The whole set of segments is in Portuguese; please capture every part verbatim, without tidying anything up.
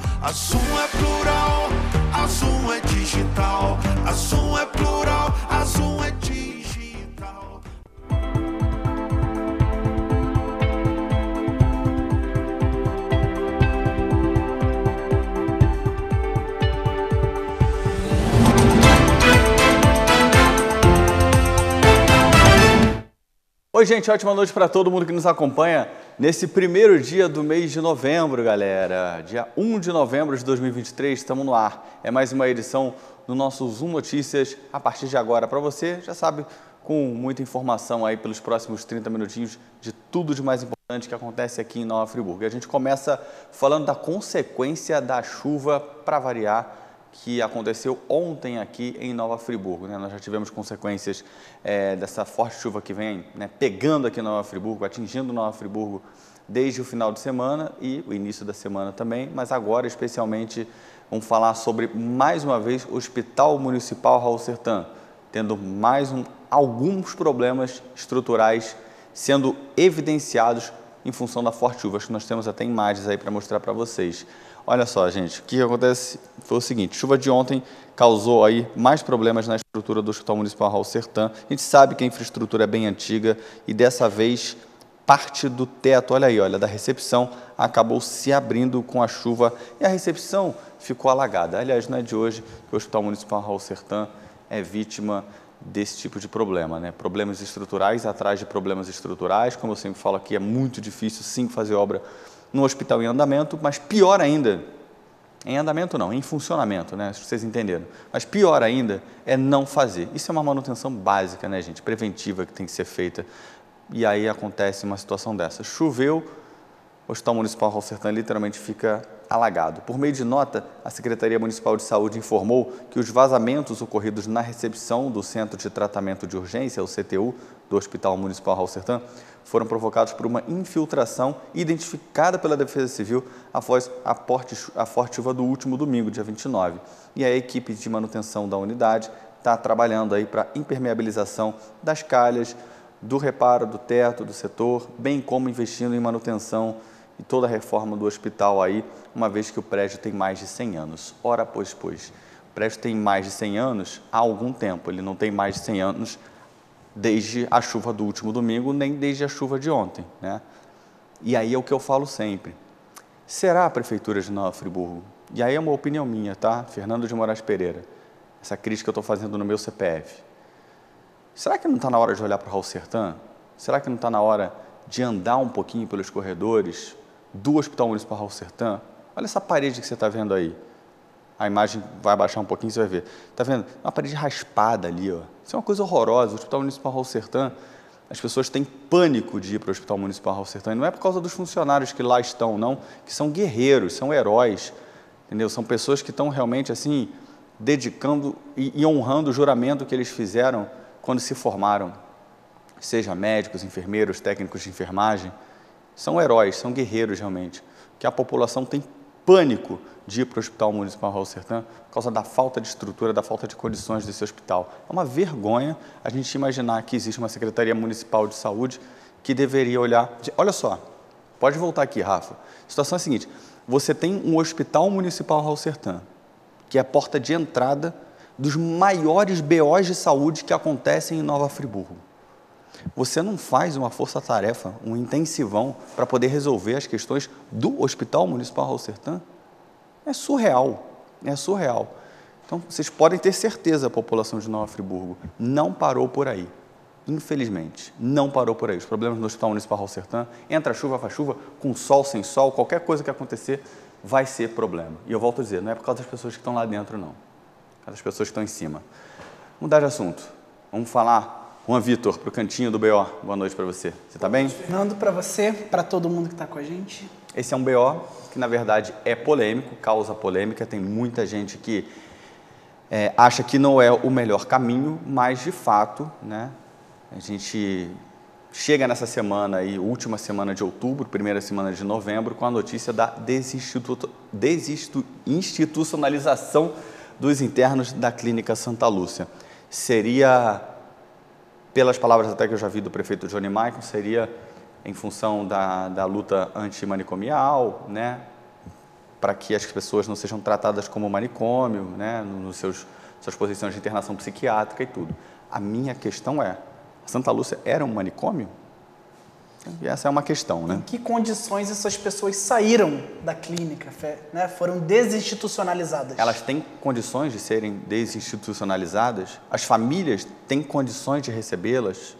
A Zoom é plural, a Zoom é digital. A Zoom é plural, a Zoom é digital. Oi, gente, ótima noite para todo mundo que nos acompanha nesse primeiro dia do mês de novembro, galera. Dia um de novembro de dois mil e vinte e três, estamos no ar. É mais uma edição do nosso Zoom Notícias a partir de agora para você, já sabe, com muita informação aí pelos próximos trinta minutinhos de tudo de mais importante que acontece aqui em Nova Friburgo. E a gente começa falando da consequência da chuva, para variar, que aconteceu ontem aqui em Nova Friburgo, né? Nós já tivemos consequências é, dessa forte chuva que vem, né, pegando aqui em Nova Friburgo, atingindo Nova Friburgo desde o final de semana e o início da semana também, mas agora especialmente vamos falar sobre, mais uma vez, o Hospital Municipal Raul Sertan, tendo mais um, alguns problemas estruturais sendo evidenciados em função da forte chuva. Acho que nós temos até imagens aí para mostrar para vocês. Olha só, gente, o que acontece foi o seguinte: chuva de ontem causou aí mais problemas na estrutura do Hospital Municipal Raul Sertan. A gente sabe que a infraestrutura é bem antiga e dessa vez parte do teto, olha aí, olha, da recepção acabou se abrindo com a chuva e a recepção ficou alagada. Aliás, não é de hoje que o Hospital Municipal Raul Sertan é vítima desse tipo de problema, né? Problemas estruturais atrás de problemas estruturais. Como eu sempre falo aqui, é muito difícil sim fazer obra no hospital em andamento, mas pior ainda, em andamento não, em funcionamento, né? Acho que vocês entenderam. Mas pior ainda é não fazer. Isso é uma manutenção básica, né, gente? Preventiva que tem que ser feita. E aí acontece uma situação dessa. Choveu, o Hospital Municipal Raul Sertan literalmente fica alagado. Por meio de nota, a Secretaria Municipal de Saúde informou que os vazamentos ocorridos na recepção do Centro de Tratamento de Urgência, o C T U, do Hospital Municipal Raul Sertan, foram provocados por uma infiltração identificada pela Defesa Civil após a forte, a forte chuva do último domingo, dia vinte e nove. E a equipe de manutenção da unidade está trabalhando aí para impermeabilização das calhas, do reparo do teto, do setor, bem como investindo em manutenção e toda a reforma do hospital aí, uma vez que o prédio tem mais de cem anos. Ora, pois, pois, o prédio tem mais de cem anos há algum tempo, ele não tem mais de cem anos desde a chuva do último domingo, nem desde a chuva de ontem, né? E aí é o que eu falo sempre: será a Prefeitura de Nova Friburgo? E aí é uma opinião minha, tá? Fernando de Moraes Pereira, essa crítica que eu estou fazendo no meu C P F. Será que não está na hora de olhar para o Raul Sertan? Será que não está na hora de andar um pouquinho pelos corredores do Hospital Municipal Raul Sertan? Olha essa parede que você está vendo aí. A imagem vai abaixar um pouquinho, você vai ver. Está vendo? Uma parede raspada ali, ó. Isso é uma coisa horrorosa. O Hospital Municipal Raul Sertan, as pessoas têm pânico de ir para o Hospital Municipal Raul Sertan. E não é por causa dos funcionários que lá estão, não, que são guerreiros, são heróis, entendeu? São pessoas que estão realmente assim, dedicando e, e honrando o juramento que eles fizeram quando se formaram. Seja médicos, enfermeiros, técnicos de enfermagem. São heróis, são guerreiros realmente. Que a população tem pânico de ir para o Hospital Municipal Raul Sertan por causa da falta de estrutura, da falta de condições desse hospital. É uma vergonha a gente imaginar que existe uma Secretaria Municipal de Saúde que deveria olhar... Olha só, pode voltar aqui, Rafa. A situação é a seguinte: você tem um Hospital Municipal Raul Sertan, que é a porta de entrada dos maiores B Os de saúde que acontecem em Nova Friburgo. Você não faz uma força-tarefa, um intensivão para poder resolver as questões do Hospital Municipal Raul Sertan? É surreal, é surreal. Então, vocês podem ter certeza, a população de Nova Friburgo não parou por aí. Infelizmente, não parou por aí. Os problemas no Hospital Municipal Raul Sertan, entra chuva, faz chuva, com sol, sem sol, qualquer coisa que acontecer vai ser problema. E eu volto a dizer, não é por causa das pessoas que estão lá dentro, não. É por causa das pessoas que estão em cima. Vamos mudar de assunto. Vamos falar... Juan Vitor, para o cantinho do B O. Boa noite para você. Você está bem? Fernando, para você, para todo mundo que está com a gente. Esse é um B O que, na verdade, é polêmico, causa polêmica. Tem muita gente que é, acha que não é o melhor caminho, mas, de fato, né, a gente chega nessa semana, aí, última semana de outubro, primeira semana de novembro, com a notícia da desinstitu... desinstitucionalização dos internos da Clínica Santa Lúcia. Seria... Pelas palavras até que eu já vi do prefeito Johnny Maicon, seria em função da, da luta antimanicomial, né? para que as pessoas não sejam tratadas como manicômio, né, nos seus suas posições de internação psiquiátrica e tudo. A minha questão é, Santa Lúcia era um manicômio? E essa é uma questão, né? Em que condições essas pessoas saíram da clínica, né? Foram desinstitucionalizadas? Elas têm condições de serem desinstitucionalizadas? As famílias têm condições de recebê-las?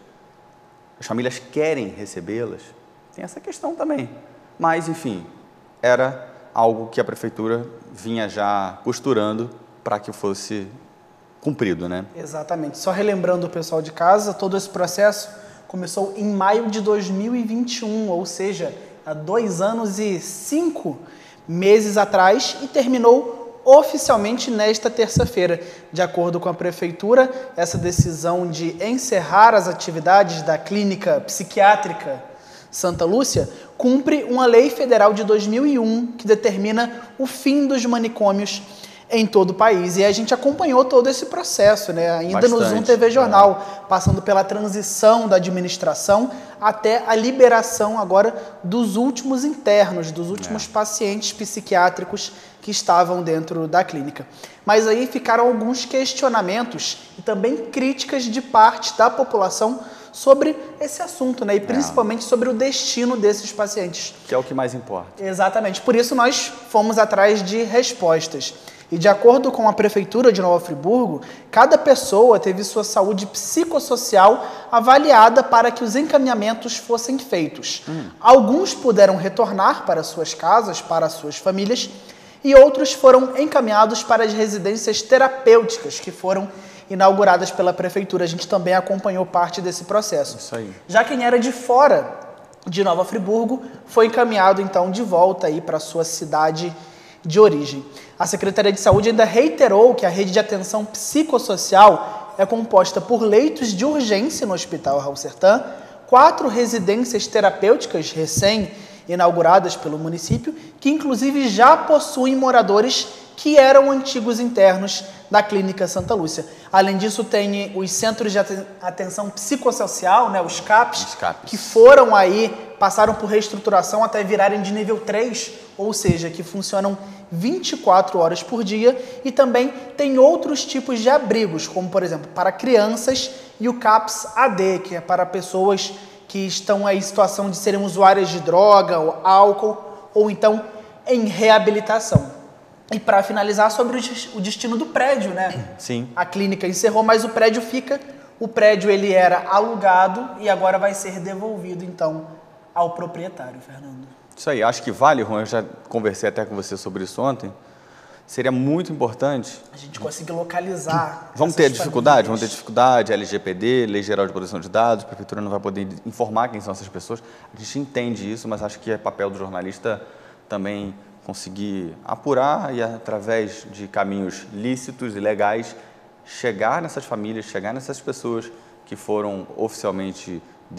As famílias querem recebê-las? Tem essa questão também. Mas, enfim, era algo que a prefeitura vinha já costurando para que fosse cumprido, né? Exatamente. Só relembrando o pessoal de casa, todo esse processo começou em maio de dois mil e vinte e um, ou seja, há dois anos e cinco meses atrás, e terminou oficialmente nesta terça-feira. De acordo com a prefeitura, essa decisão de encerrar as atividades da clínica psiquiátrica Santa Lúcia cumpre uma lei federal de dois mil e um que determina o fim dos manicômios em todo o país. E a gente acompanhou todo esse processo, né? Ainda Bastante, no Zoom T V Jornal, é. passando pela transição da administração até a liberação agora dos últimos internos, dos últimos é. pacientes psiquiátricos que estavam dentro da clínica. Mas aí ficaram alguns questionamentos e também críticas de parte da população sobre esse assunto, né? E principalmente é. sobre o destino desses pacientes. Que é o que mais importa. Exatamente. Por isso nós fomos atrás de respostas. E de acordo com a Prefeitura de Nova Friburgo, cada pessoa teve sua saúde psicossocial avaliada para que os encaminhamentos fossem feitos. Hum. Alguns puderam retornar para suas casas, para suas famílias, e outros foram encaminhados para as residências terapêuticas que foram inauguradas pela Prefeitura. A gente também acompanhou parte desse processo. Isso aí. Já quem era de fora de Nova Friburgo foi encaminhado então de volta aí para sua cidade de origem. A Secretaria de Saúde ainda reiterou que a rede de atenção psicossocial é composta por leitos de urgência no Hospital Raul Sertã, quatro residências terapêuticas recém-inauguradas pelo município, que inclusive já possuem moradores que eram antigos internos da Clínica Santa Lúcia. Além disso, tem os Centros de Atenção Psicossocial, né, os CAPs, os CAPs, que foram aí, passaram por reestruturação até virarem de nível três, ou seja, que funcionam vinte e quatro horas por dia, e também tem outros tipos de abrigos, como, por exemplo, para crianças, e o CAPS A D, que é para pessoas que estão aí em situação de serem usuárias de droga, ou álcool, ou então em reabilitação. E para finalizar, sobre o destino do prédio, né? Sim. A clínica encerrou, mas o prédio fica. O prédio ele era alugado e agora vai ser devolvido, então, ao proprietário, Fernando. Isso aí. Acho que vale, Juan, eu já conversei até com você sobre isso ontem. Seria muito importante... A gente conseguir localizar... Vamos ter dificuldade? Vamos ter dificuldade, L G P D, Lei Geral de Proteção de Dados, a Prefeitura não vai poder informar quem são essas pessoas. A gente entende isso, mas acho que é papel do jornalista também conseguir apurar e, através de caminhos lícitos e legais, chegar nessas famílias, chegar nessas pessoas que foram oficialmente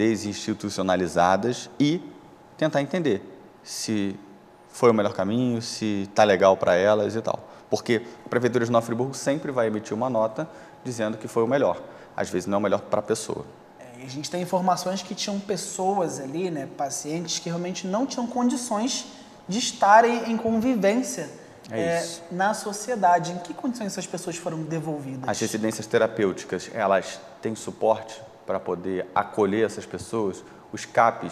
desinstitucionalizadas e tentar entender se foi o melhor caminho, se está legal para elas e tal. Porque a Prefeitura de Nova Friburgo sempre vai emitir uma nota dizendo que foi o melhor. Às vezes não é o melhor para a pessoa. É, e a gente tem informações que tinham pessoas ali, né, pacientes, que realmente não tinham condições de estarem em convivência é é, na sociedade. Em que condições essas pessoas foram devolvidas? As residências terapêuticas, elas têm suporte para poder acolher essas pessoas? Os CAPs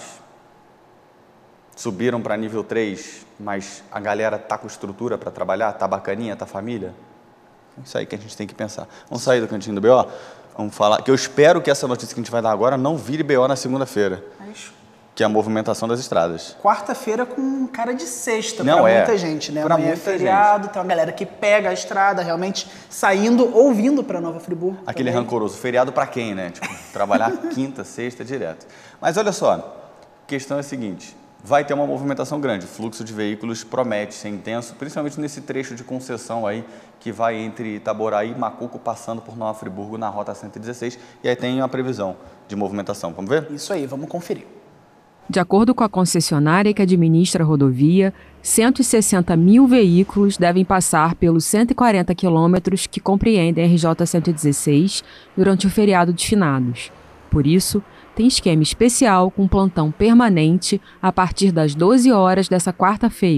subiram para nível três, mas a galera está com estrutura para trabalhar? Está bacaninha? Está família? É isso aí que a gente tem que pensar. Vamos sair do cantinho do B O? Vamos falar, que eu espero que essa notícia que a gente vai dar agora não vire B O na segunda-feira. É isso. Que é a movimentação das estradas. Quarta-feira com cara de sexta para é. muita gente, né? Pra Amanhã muita é feriado, gente. tem uma galera que pega a estrada realmente saindo ou vindo para Nova Friburgo. Aquele também. rancoroso. Feriado para quem, né? Tipo, trabalhar quinta, sexta, direto. Mas olha só, a questão é a seguinte, vai ter uma movimentação grande, o fluxo de veículos promete ser intenso, principalmente nesse trecho de concessão aí, que vai entre Itaboraí e Macuco, passando por Nova Friburgo na Rota cento e dezesseis, e aí tem a previsão de movimentação. Vamos ver? Isso aí, vamos conferir. De acordo com a concessionária que administra a rodovia, cento e sessenta mil veículos devem passar pelos cento e quarenta quilômetros que compreendem a R J cento e dezesseis durante o feriado de finados. Por isso, tem esquema especial com plantão permanente a partir das doze horas dessa quarta-feira,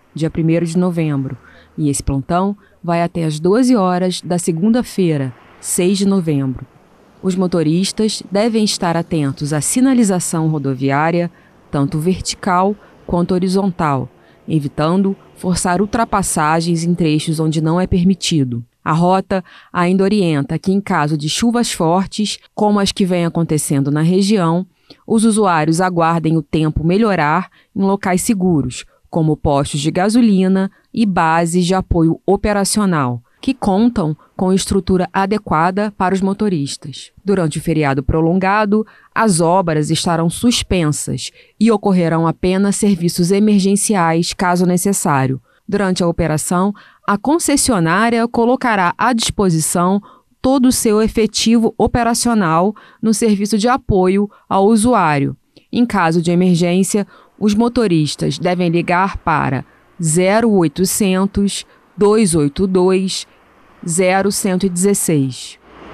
dia primeiro de novembro, e esse plantão vai até às doze horas da segunda-feira, seis de novembro. Os motoristas devem estar atentos à sinalização rodoviária, tanto vertical quanto horizontal, evitando forçar ultrapassagens em trechos onde não é permitido. A rota ainda orienta que, em caso de chuvas fortes, como as que vêm acontecendo na região, os usuários aguardem o tempo melhorar em locais seguros, como postos de gasolina e bases de apoio operacional, que contam com estrutura adequada para os motoristas. Durante o feriado prolongado, as obras estarão suspensas e ocorrerão apenas serviços emergenciais, caso necessário. Durante a operação, a concessionária colocará à disposição todo o seu efetivo operacional no serviço de apoio ao usuário. Em caso de emergência, os motoristas devem ligar para zero oitocentos, dois oito dois, zero um um seis.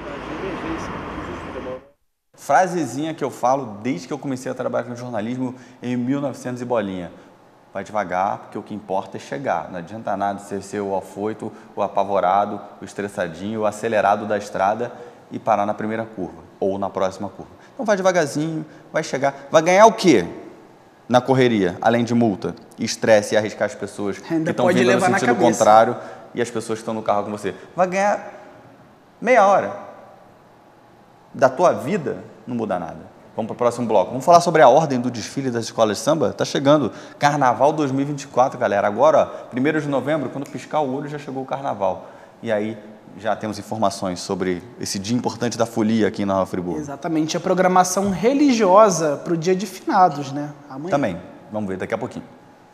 Frasezinha que eu falo desde que eu comecei a trabalhar com jornalismo em mil e novecentos e bolinha. Vai devagar, porque o que importa é chegar. Não adianta nada você ser o afoito, o apavorado, o estressadinho, o acelerado da estrada e parar na primeira curva ou na próxima curva. Então vai devagarzinho, vai chegar. Vai ganhar o quê na correria, além de multa, estresse e arriscar as pessoas Ainda que estão pode vindo no levar na sentido cabeça. contrário e as pessoas que estão no carro com você. Vai ganhar meia hora. Da tua vida não muda nada. Vamos para o próximo bloco. Vamos falar sobre a ordem do desfile das escolas de samba? Tá chegando. Carnaval dois mil e vinte e quatro, galera. Agora, ó, primeiro de novembro, quando piscar o olho, já chegou o carnaval. E aí já temos informações sobre esse dia importante da folia aqui na Nova Friburgo. Exatamente, a programação religiosa para o dia de finados, né? Amanhã. Também. Vamos ver daqui a pouquinho.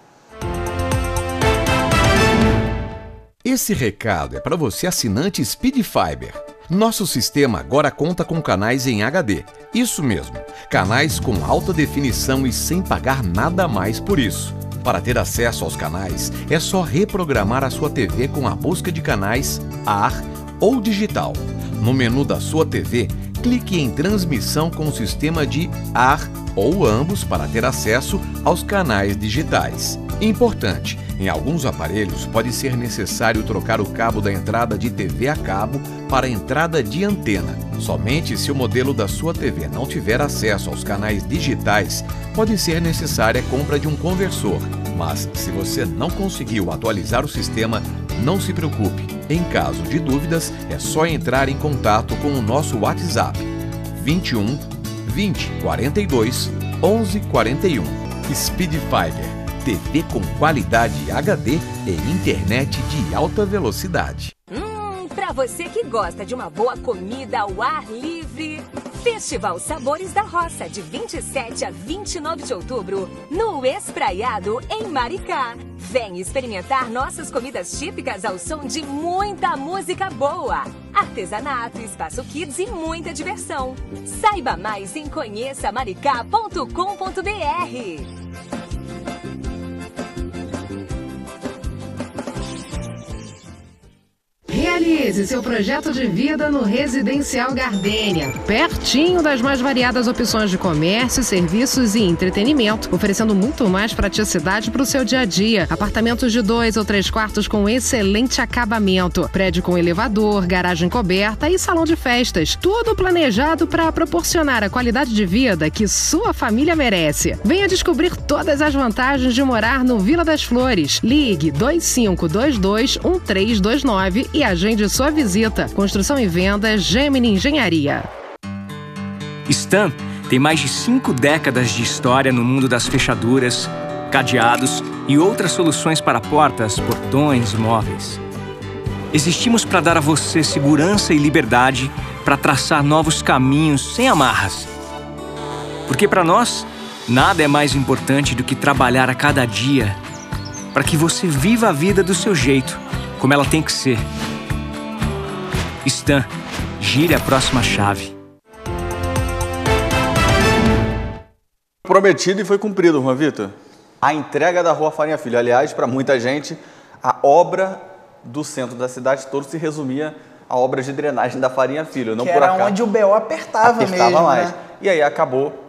Esse recado é para você assinante Speed Fiber. Nosso sistema agora conta com canais em H D. Isso mesmo, canais com alta definição e sem pagar nada mais por isso. Para ter acesso aos canais, é só reprogramar a sua T V com a busca de canais A R ou digital. No menu da sua T V, clique em transmissão com o sistema de A R ou ambos para ter acesso aos canais digitais. Importante, em alguns aparelhos pode ser necessário trocar o cabo da entrada de T V a cabo para a entrada de antena. Somente se o modelo da sua T V não tiver acesso aos canais digitais, pode ser necessária a compra de um conversor. Mas se você não conseguiu atualizar o sistema, não se preocupe. Em caso de dúvidas, é só entrar em contato com o nosso WhatsApp vinte e um, vinte, quarenta e dois, onze, quarenta e um. Speed Fiber. T V com qualidade H D e internet de alta velocidade. Hum, pra você que gosta de uma boa comida ao ar livre, Festival Sabores da Roça, de vinte e sete a vinte e nove de outubro, no Espraiado, em Maricá. Vem experimentar nossas comidas típicas ao som de muita música boa, artesanato, espaço kids e muita diversão. Saiba mais em conheça maricá ponto com ponto br. Realize seu projeto de vida no Residencial Gardênia, pertinho das mais variadas opções de comércio, serviços e entretenimento, oferecendo muito mais praticidade para o seu dia a dia. Apartamentos de dois ou três quartos com excelente acabamento, prédio com elevador, garagem coberta e salão de festas. Tudo planejado para proporcionar a qualidade de vida que sua família merece. Venha descobrir todas as vantagens de morar no Vila das Flores. Ligue dois cinco dois dois, um três dois nove e agende sua visita. Construção e venda Gemini Engenharia. Stan tem mais de cinco décadas de história no mundo das fechaduras, cadeados e outras soluções para portas, portões e móveis. Existimos para dar a você segurança e liberdade para traçar novos caminhos sem amarras. Porque para nós, nada é mais importante do que trabalhar a cada dia para que você viva a vida do seu jeito, como ela tem que ser. Stan, gire a próxima chave. Prometido e foi cumprido, Juan Vitor. A entrega da Rua Farinha Filho. Aliás, para muita gente, a obra do centro da cidade todo se resumia a obras de drenagem da Farinha Filho. Não que por era acaso. onde o B O apertava, apertava mesmo, mais. né? E aí acabou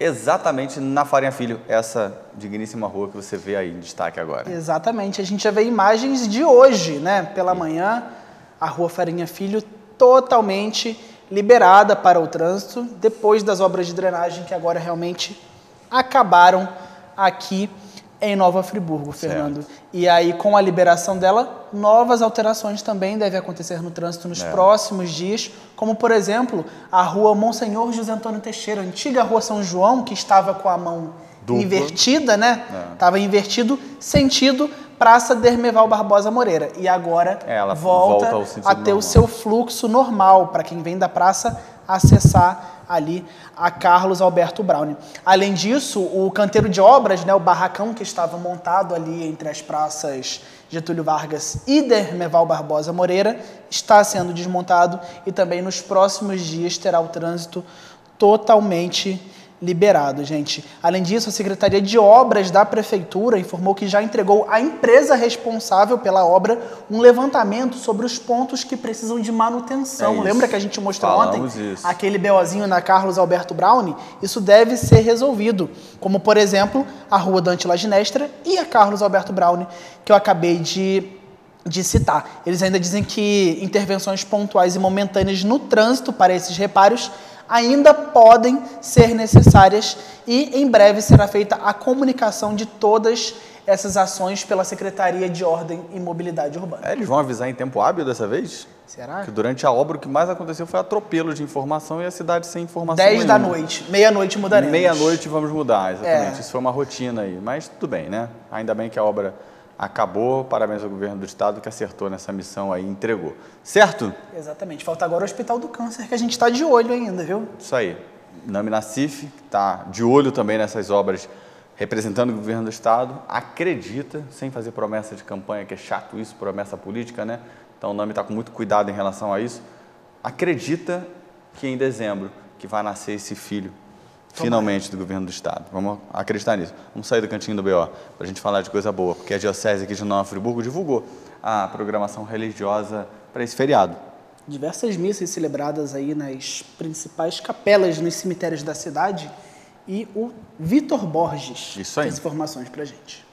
exatamente na Farinha Filho, essa digníssima rua que você vê aí em destaque agora. Exatamente, a gente já vê imagens de hoje, né? Pela manhã, a rua Farinha Filho totalmente liberada para o trânsito, depois das obras de drenagem que agora realmente acabaram aqui em Nova Friburgo, Fernando. Certo. E aí, com a liberação dela, novas alterações também devem acontecer no trânsito nos é. próximos dias, como, por exemplo, a rua Monsenhor José Antônio Teixeira, antiga rua São João, que estava com a mão Dupla. invertida, né? Estava é. invertido, sentido Praça Dermeval Barbosa Moreira. E agora é, ela volta, volta a ter normal. o seu fluxo normal, para quem vem da praça acessar ali a Carlos Alberto Braune. Além disso, o canteiro de obras, né, o barracão que estava montado ali entre as praças Getúlio Vargas e Dermeval Barbosa Moreira, está sendo desmontado e também nos próximos dias terá o trânsito totalmente liberado, gente. Além disso, a Secretaria de Obras da Prefeitura informou que já entregou à empresa responsável pela obra um levantamento sobre os pontos que precisam de manutenção. É Lembra que a gente mostrou Falamos ontem? Isso. Aquele BOzinho na Carlos Alberto Braune? Isso deve ser resolvido, como, por exemplo, a Rua Dante Laginestra e a Carlos Alberto Braune, que eu acabei de... de citar. Eles ainda dizem que intervenções pontuais e momentâneas no trânsito para esses reparos ainda podem ser necessárias e em breve será feita a comunicação de todas essas ações pela Secretaria de Ordem e Mobilidade Urbana. É, eles vão avisar em tempo hábil dessa vez? Será? Que durante a obra o que mais aconteceu foi atropelo de informação e a cidade sem informação dez nenhuma. da noite, meia-noite mudaremos. Meia-noite vamos mudar, exatamente. É. Isso foi uma rotina aí, mas tudo bem, né? Ainda bem que a obra acabou, parabéns ao governo do estado que acertou nessa missão aí e entregou. Certo? Exatamente. Falta agora o Hospital do Câncer, que a gente está de olho ainda, viu? Isso aí. Nami Nassif, que está de olho também nessas obras, representando o governo do estado, acredita, sem fazer promessa de campanha, que é chato isso, promessa política, né? Então o Nami está com muito cuidado em relação a isso. Acredita que em dezembro que vai nascer esse filho, finalmente, do governo do estado. Vamos acreditar nisso. Vamos sair do cantinho do B O para a gente falar de coisa boa, porque a Diocese aqui de Nova Friburgo divulgou a programação religiosa para esse feriado. Diversas missas celebradas aí nas principais capelas, nos cemitérios da cidade, e o Vitor Borges Isso aí. tem informações para a gente.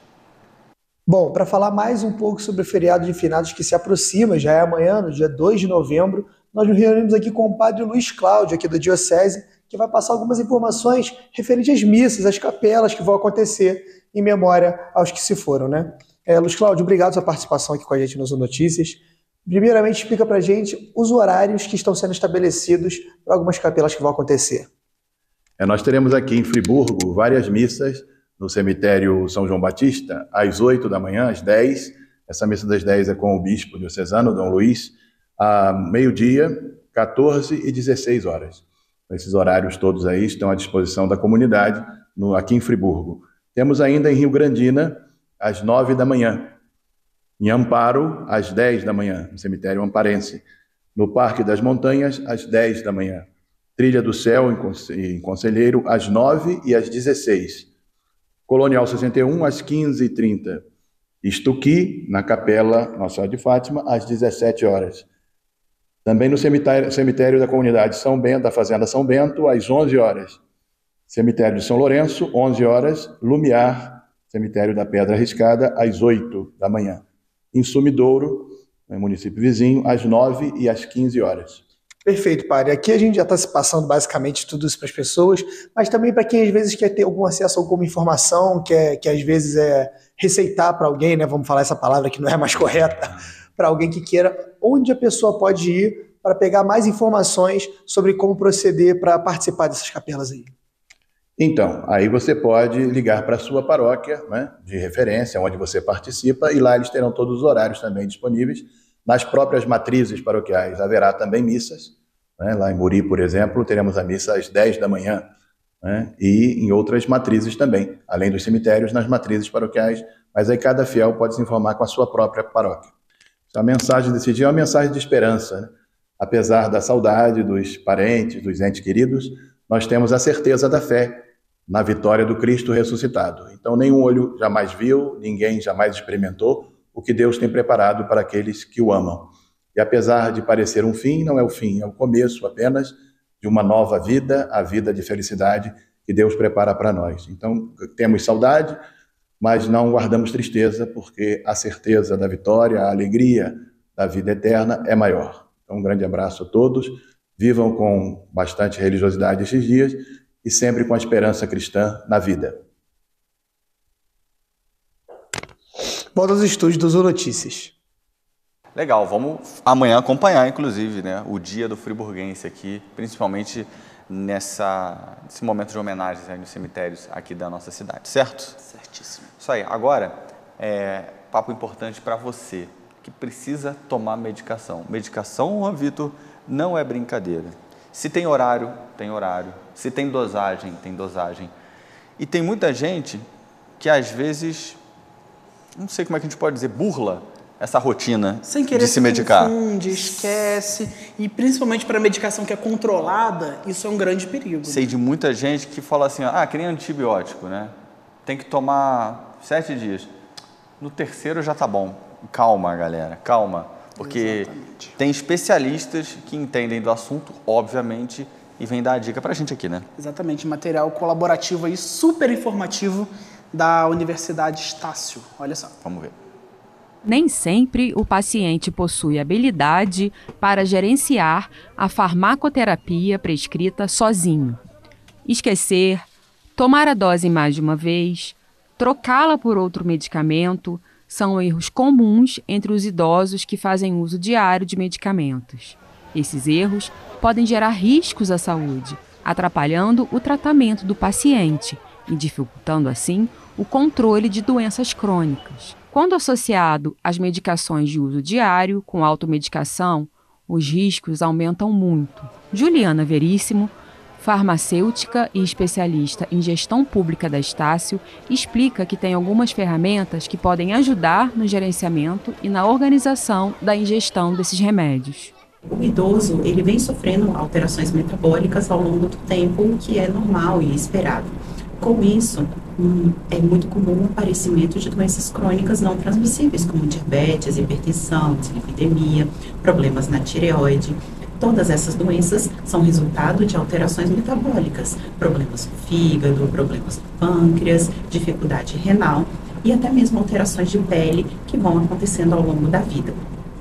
Bom, para falar mais um pouco sobre o feriado de finados que se aproxima, já é amanhã, no dia dois de novembro, nós nos reunimos aqui com o padre Luiz Cláudio, aqui da Diocese, que vai passar algumas informações referentes às missas, às capelas que vão acontecer em memória aos que se foram, né? É, Luiz Cláudio, obrigado pela sua participação aqui com a gente no Zoom Notícias. Primeiramente, explica pra gente os horários que estão sendo estabelecidos para algumas capelas que vão acontecer. É, nós teremos aqui em Friburgo várias missas no cemitério São João Batista, às oito da manhã, às dez. Essa missa das dez é com o bispo diocesano, Dom Luiz, a meio-dia, quatorze e dezesseis horas. Esses horários todos aí estão à disposição da comunidade no, aqui em Friburgo. Temos ainda em Rio Grandina, às nove da manhã. Em Amparo, às dez da manhã, no cemitério amparense. No Parque das Montanhas, às dez da manhã. Trilha do Céu, em Conselheiro, às nove e às dezesseis. Colonial sessenta e um, às quinze e trinta. Estuqui, na Capela Nossa Senhora de Fátima, às dezessete horas. Também no cemitério, cemitério da comunidade São Bento, da Fazenda São Bento, às onze horas. Cemitério de São Lourenço, onze horas. Lumiar, cemitério da Pedra Arriscada, às oito da manhã. Em Sumidouro, no município vizinho, às nove e às quinze horas. Perfeito, padre. Aqui a gente já está se passando basicamente tudo isso para as pessoas, mas também para quem às vezes quer ter algum acesso a alguma informação, quer, que às vezes é receitar para alguém, né? Vamos falar essa palavra que não é mais correta, para alguém que queira, onde a pessoa pode ir para pegar mais informações sobre como proceder para participar dessas capelas aí. Então, aí você pode ligar para a sua paróquia, né, de referência, onde você participa, e lá eles terão todos os horários também disponíveis. Nas próprias matrizes paroquiais haverá também missas, né, lá em Muri, por exemplo, teremos a missa às dez da manhã, né, e em outras matrizes também, além dos cemitérios, nas matrizes paroquiais, mas aí cada fiel pode se informar com a sua própria paróquia. A mensagem desse dia é uma mensagem de esperança, né? Apesar da saudade dos parentes, dos entes queridos, nós temos a certeza da fé na vitória do Cristo ressuscitado. Então, nenhum olho jamais viu, ninguém jamais experimentou o que Deus tem preparado para aqueles que o amam. E apesar de parecer um fim, não é o fim, é o começo apenas de uma nova vida, a vida de felicidade que Deus prepara para nós. Então, temos saudade, mas não guardamos tristeza, porque a certeza da vitória, a alegria da vida eterna é maior. Então, um grande abraço a todos, vivam com bastante religiosidade esses dias e sempre com a esperança cristã na vida. Volta aos estúdios do Zoo Notícias. Legal, vamos amanhã acompanhar, inclusive, né, o dia do friburguense aqui, principalmente nessa, nesse momento de homenagens aí nos cemitérios aqui da nossa cidade, certo? Certíssimo. Isso aí. Agora, é, papo importante para você, que precisa tomar medicação. Medicação, Vitor, não é brincadeira. Se tem horário, tem horário. Se tem dosagem, tem dosagem. E tem muita gente que, às vezes, não sei como é que a gente pode dizer, burla essa rotina Sem querer de se medicar. Confunde, esquece. E principalmente para medicação que é controlada, isso é um grande perigo. Sei de muita gente que fala assim, ah, que nem antibiótico, né? Tem que tomar sete dias. No terceiro já tá bom. Calma, galera, calma. Porque Exatamente. Tem especialistas que entendem do assunto, obviamente, e vem dar a dica pra gente aqui, né? Exatamente, material colaborativo aí, super informativo da Universidade Estácio. Olha só. Vamos ver. Nem sempre o paciente possui habilidade para gerenciar a farmacoterapia prescrita sozinho. Esquecer, tomar a dose mais de uma vez, trocá-la por outro medicamento são erros comuns entre os idosos que fazem uso diário de medicamentos. Esses erros podem gerar riscos à saúde, atrapalhando o tratamento do paciente e dificultando, assim, o controle de doenças crônicas. Quando associado às medicações de uso diário com automedicação, os riscos aumentam muito. Juliana Veríssimo, farmacêutica e especialista em gestão pública da Estácio, explica que tem algumas ferramentas que podem ajudar no gerenciamento e na organização da ingestão desses remédios. O idoso, ele vem sofrendo alterações metabólicas ao longo do tempo, o que é normal e esperado. Com isso, hum, é muito comum o aparecimento de doenças crônicas não transmissíveis, como diabetes, hipertensão, dislipidemia, problemas na tireoide. Todas essas doenças são resultado de alterações metabólicas, problemas no fígado, problemas no pâncreas, dificuldade renal e até mesmo alterações de pele que vão acontecendo ao longo da vida.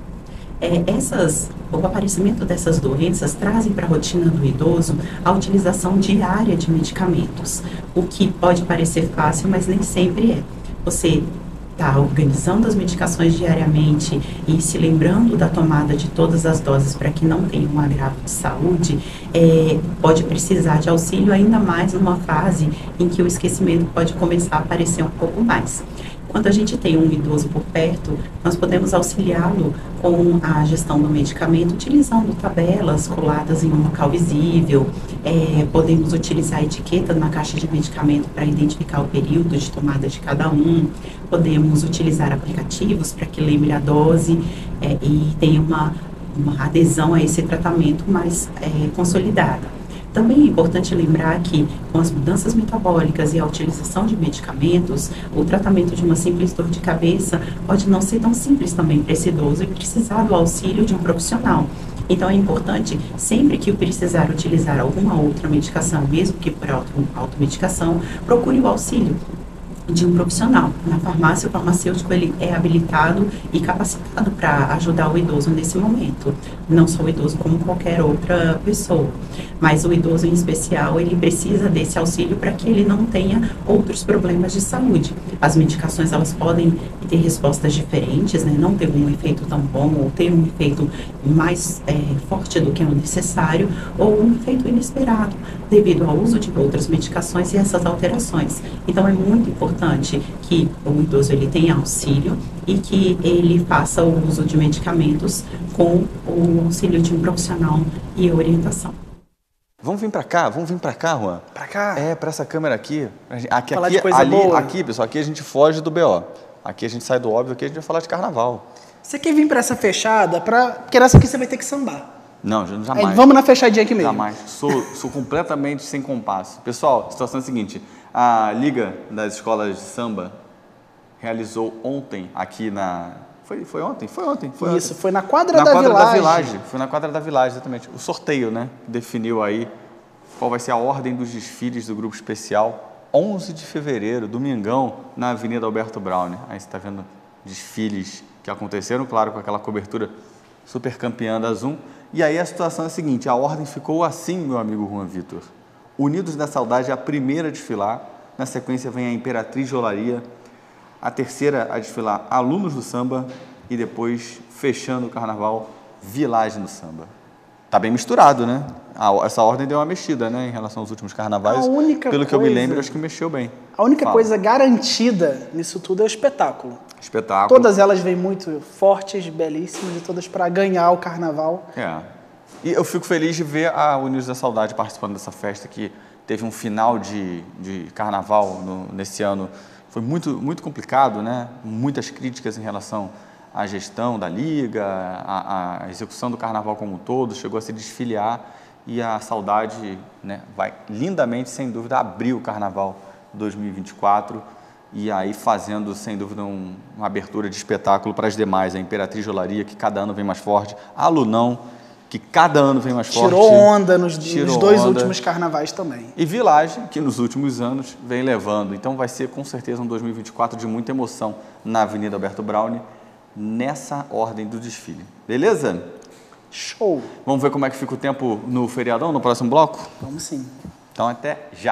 É, essas, o aparecimento dessas doenças trazem para a rotina do idoso a utilização diária de medicamentos, o que pode parecer fácil, mas nem sempre é. Você está organizando as medicações diariamente e se lembrando da tomada de todas as doses para que não tenha um agravo de saúde, é, pode precisar de auxílio ainda mais numa fase em que o esquecimento pode começar a aparecer um pouco mais. Quando a gente tem um idoso por perto, nós podemos auxiliá-lo com a gestão do medicamento, utilizando tabelas coladas em um local visível, é, podemos utilizar a etiqueta na caixa de medicamento para identificar o período de tomada de cada um, podemos utilizar aplicativos para que lembre a dose é, e tenha uma, uma adesão a esse tratamento mais é, consolidada. Também é importante lembrar que, com as mudanças metabólicas e a utilização de medicamentos, o tratamento de uma simples dor de cabeça pode não ser tão simples também para esse idoso e precisar do auxílio de um profissional. Então, é importante, sempre que precisar utilizar alguma outra medicação, mesmo que por auto, automedicação, procure o auxílio de um profissional. Na farmácia, o farmacêutico ele é habilitado e capacitado para ajudar o idoso nesse momento. Não só o idoso, como qualquer outra pessoa. Mas o idoso, em especial, ele precisa desse auxílio para que ele não tenha outros problemas de saúde. As medicações, elas podem ter respostas diferentes, né? Não ter um efeito tão bom, ou ter um efeito mais é, forte do que o necessário, ou um efeito inesperado, devido ao uso de outras medicações e essas alterações. Então, é muito importante que o idoso ele tenha auxílio e que ele faça o uso de medicamentos com o auxílio de um profissional e orientação. Vamos vir para cá, vamos vir para cá, Juan. Para cá? É, para essa câmera aqui. Aqui, falar aqui, de coisa ali, boa. aqui, pessoal, aqui a gente foge do B O. Aqui a gente sai do óbvio, aqui a gente vai falar de carnaval. Você quer vir para essa fechada? Pra... Porque nessa aqui você vai ter que sambar. Não, jamais. Aí, vamos na fechadinha aqui mesmo. Jamais. Sou, sou completamente sem compasso. Pessoal, a situação é a seguinte. A Liga das Escolas de Samba realizou ontem aqui na... Foi, foi ontem? Foi ontem. Foi Isso, ontem. foi na quadra, na da, quadra Village. da Village. Foi na quadra da Village, exatamente. O sorteio, né? Que definiu aí qual vai ser a ordem dos desfiles do Grupo Especial. onze de fevereiro, domingão, na Avenida Alberto Braune. Aí você está vendo desfiles que aconteceram, claro, com aquela cobertura super campeã da Zoom. E aí a situação é a seguinte, a ordem ficou assim, meu amigo Juan Vitor. Unidos da Saudade é a primeira a desfilar, na sequência vem a Imperatriz de Olaria, a terceira a desfilar Alunos do Samba e depois, fechando o carnaval, Village do Samba. Tá bem misturado, né? Essa ordem deu uma mexida, né, em relação aos últimos carnavais. A única Pelo que coisa, eu me lembro, acho que mexeu bem. A única Fala. coisa garantida nisso tudo é o espetáculo. Espetáculo. Todas elas vêm muito fortes, belíssimas, e todas para ganhar o carnaval. É. E eu fico feliz de ver a Unidos da Saudade participando dessa festa, que teve um final de, de carnaval no, nesse ano. Foi muito, muito complicado, né? Muitas críticas em relação à gestão da Liga, a, a execução do carnaval como um todo, chegou a se desfiliar e a Saudade, né, vai lindamente, sem dúvida, abrir o carnaval dois mil e vinte e quatro e aí fazendo, sem dúvida, um, uma abertura de espetáculo para as demais. A Imperatriz de Olaria, que cada ano vem mais forte, a Lunão, que cada ano vem mais forte. Tirou onda nos, tirou nos dois onda. últimos carnavais também. E Village, que nos últimos anos vem levando. Então vai ser com certeza um dois mil e vinte e quatro de muita emoção na Avenida Alberto Braune, nessa ordem do desfile. Beleza? Show! Vamos ver como é que fica o tempo no feriadão, no próximo bloco? Vamos sim. Então até já!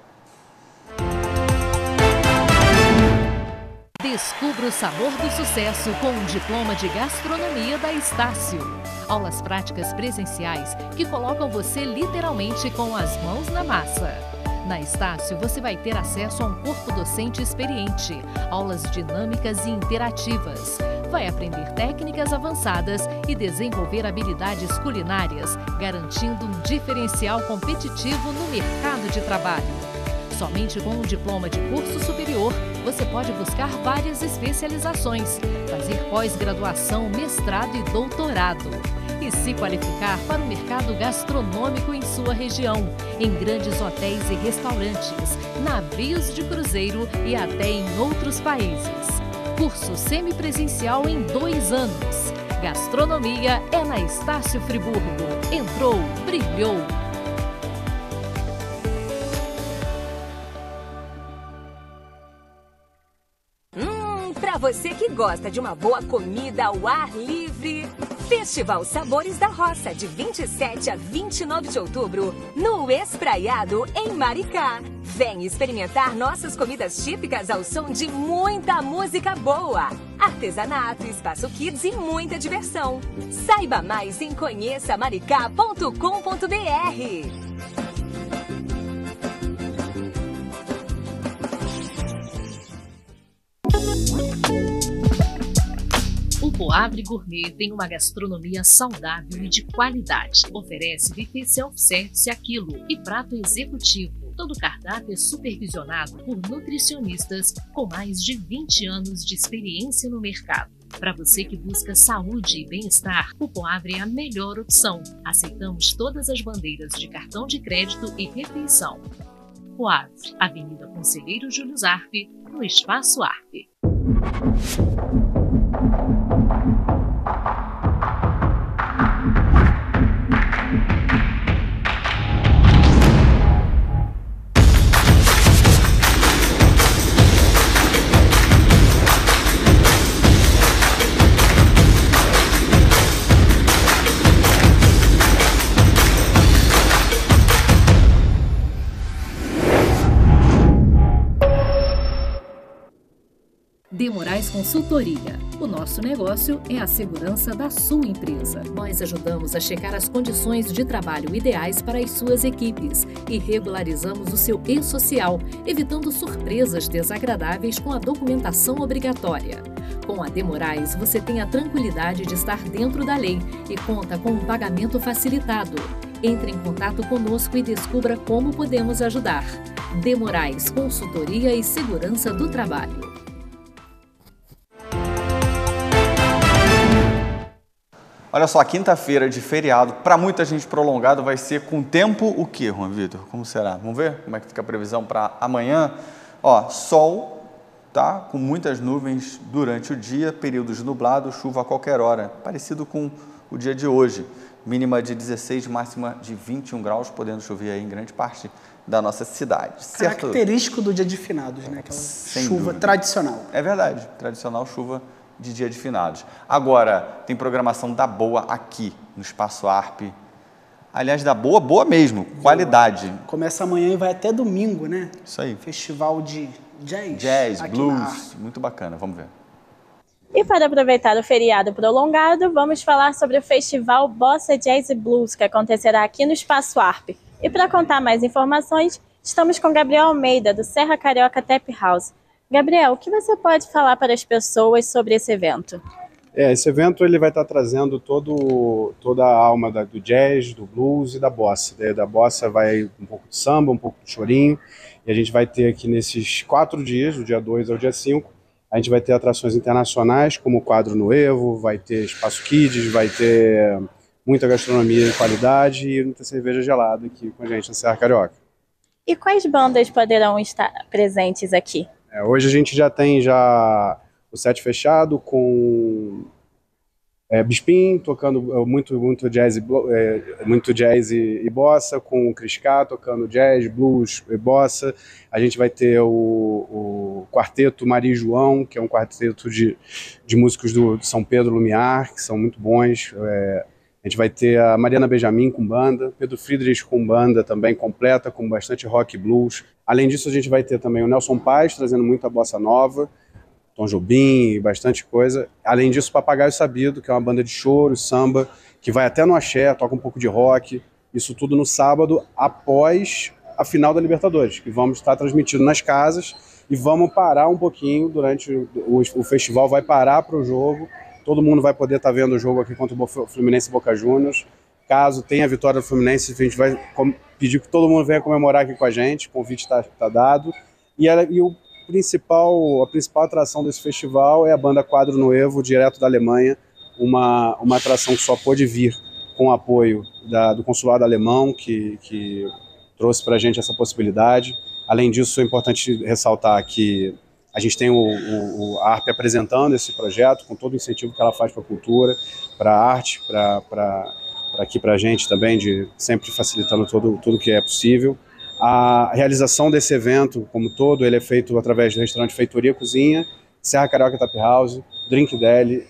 Descubra o sabor do sucesso com um diploma de gastronomia da Estácio. Aulas práticas presenciais que colocam você literalmente com as mãos na massa. Na Estácio, você vai ter acesso a um corpo docente experiente, aulas dinâmicas e interativas. Vai aprender técnicas avançadas e desenvolver habilidades culinárias, garantindo um diferencial competitivo no mercado de trabalho. Somente com um diploma de curso superior, você pode buscar várias especializações, fazer pós-graduação, mestrado e doutorado. E se qualificar para o mercado gastronômico em sua região, em grandes hotéis e restaurantes, navios de cruzeiro e até em outros países. Curso semipresencial em dois anos. Gastronomia é na Estácio Friburgo. Entrou, brilhou. Para você que gosta de uma boa comida ao ar livre, Festival Sabores da Roça, de vinte e sete a vinte e nove de outubro, no Espraiado, em Maricá. Vem experimentar nossas comidas típicas ao som de muita música boa, artesanato, espaço kids e muita diversão. Saiba mais em conheça maricá ponto com ponto br. O Poavre Gourmet tem uma gastronomia saudável e de qualidade. Oferece buffet self-service a quilo e prato executivo. Todo o cardápio é supervisionado por nutricionistas com mais de vinte anos de experiência no mercado. Para você que busca saúde e bem-estar, o Poavre é a melhor opção. Aceitamos todas as bandeiras de cartão de crédito e refeição. Poavre, Avenida Conselheiro Júlio Zarpe, no Espaço Arpe. De Moraes Consultoria. O nosso negócio é a segurança da sua empresa. Nós ajudamos a checar as condições de trabalho ideais para as suas equipes e regularizamos o seu e-social, evitando surpresas desagradáveis com a documentação obrigatória. Com a De Moraes, você tem a tranquilidade de estar dentro da lei e conta com um pagamento facilitado. Entre em contato conosco e descubra como podemos ajudar. De Moraes Consultoria e Segurança do Trabalho. Olha só, quinta-feira de feriado, para muita gente prolongado, vai ser com tempo o quê, Juan Vitor? Como será? Vamos ver como é que fica a previsão para amanhã? Ó, sol, tá? Com muitas nuvens durante o dia, períodos nublados, chuva a qualquer hora, parecido com o dia de hoje. mínima de dezesseis, máxima de vinte e um graus, podendo chover aí em grande parte da nossa cidade. Certo? Característico do dia de finados, né? Aquela Sem chuva dúvida. tradicional. É verdade, tradicional chuva de dia de finados. Agora, tem programação da boa aqui, no Espaço Arp. Aliás, da boa, boa mesmo, boa. Qualidade. Começa amanhã e vai até domingo, né? Isso aí. Festival de jazz. Jazz, blues, muito bacana, vamos ver. E para aproveitar o feriado prolongado, vamos falar sobre o Festival Bossa Jazz e Blues, que acontecerá aqui no Espaço Arp. E para contar mais informações, estamos com Gabriel Almeida, do Serra Carioca Tap House. Gabriel, o que você pode falar para as pessoas sobre esse evento? É, esse evento ele vai estar trazendo todo, toda a alma da, do jazz, do blues e da bossa. Da, da bossa vai um pouco de samba, um pouco de chorinho, e a gente vai ter aqui nesses quatro dias, do dia dois ao dia cinco, a gente vai ter atrações internacionais, como o Quadro Nuevo, vai ter Espaço Kids, vai ter muita gastronomia de qualidade e muita cerveja gelada aqui com a gente na Serra Carioca. E quais bandas poderão estar presentes aqui? É, hoje a gente já tem já o set fechado com é, Bispin, tocando muito, muito jazz, e, é, muito jazz e, e bossa, com o Chris K tocando jazz, blues e bossa. A gente vai ter o, o quarteto Maria e João, que é um quarteto de, de músicos do, de São Pedro Lumiar, que são muito bons. É, a gente vai ter a Mariana Benjamin com banda, Pedro Friedrich com banda também completa, com bastante rock e blues. Além disso, a gente vai ter também o Nelson Paes, trazendo muita bossa nova, Tom Jobim e bastante coisa. Além disso, Papagaio Sabido, que é uma banda de choro, samba, que vai até no axé, toca um pouco de rock. Isso tudo no sábado, após a final da Libertadores, que vamos estar transmitindo nas casas e vamos parar um pouquinho durante o, o, o festival, vai parar para o jogo. Todo mundo vai poder estar vendo o jogo aqui contra o Fluminense e Boca Juniors. Caso tenha a vitória do Fluminense, a gente vai pedir que todo mundo venha comemorar aqui com a gente, o convite está tá dado. E, a, e o principal, a principal atração desse festival é a banda Quadro Nuevo, direto da Alemanha, uma, uma atração que só pôde vir com o apoio da, do consulado alemão, que, que trouxe para a gente essa possibilidade. Além disso, é importante ressaltar que a gente tem o, o, o a Arp apresentando esse projeto, com todo o incentivo que ela faz para a cultura, para a arte, para aqui para a gente também, de sempre facilitando todo, tudo que é possível. A realização desse evento, como todo, ele é feito através do restaurante Feitoria Cozinha, Serra Carioca Tap House, Drink Deli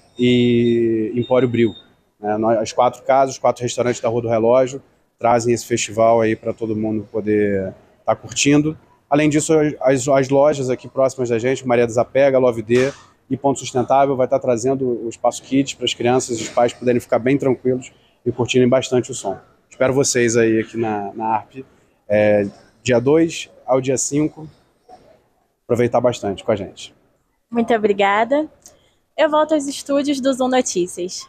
e Empório Bril. É, nós, as quatro casas, os quatro restaurantes da Rua do Relógio trazem esse festival aí para todo mundo poder estar tá curtindo. Além disso, as, as lojas aqui próximas da gente, Maria Desapega, Love D e Ponto Sustentável, vai estar tá trazendo o Espaço Kids para as crianças e os pais poderem ficar bem tranquilos e curtirem bastante o som. Espero vocês aí aqui na, na Arp. É, dia dois ao dia cinco, aproveitar bastante com a gente. Muito obrigada. Eu volto aos estúdios do Zoom Notícias.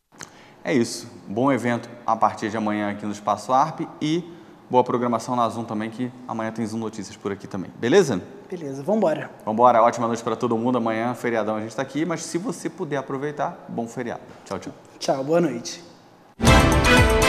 É isso. Bom evento a partir de amanhã aqui no Espaço Arp e boa programação na Zoom também, que amanhã tem Zoom Notícias por aqui também. Beleza? Beleza, vambora. Vambora. Ótima noite para todo mundo. Amanhã, feriadão, a gente está aqui, mas se você puder aproveitar, bom feriado. Tchau, tchau. Tchau, boa noite.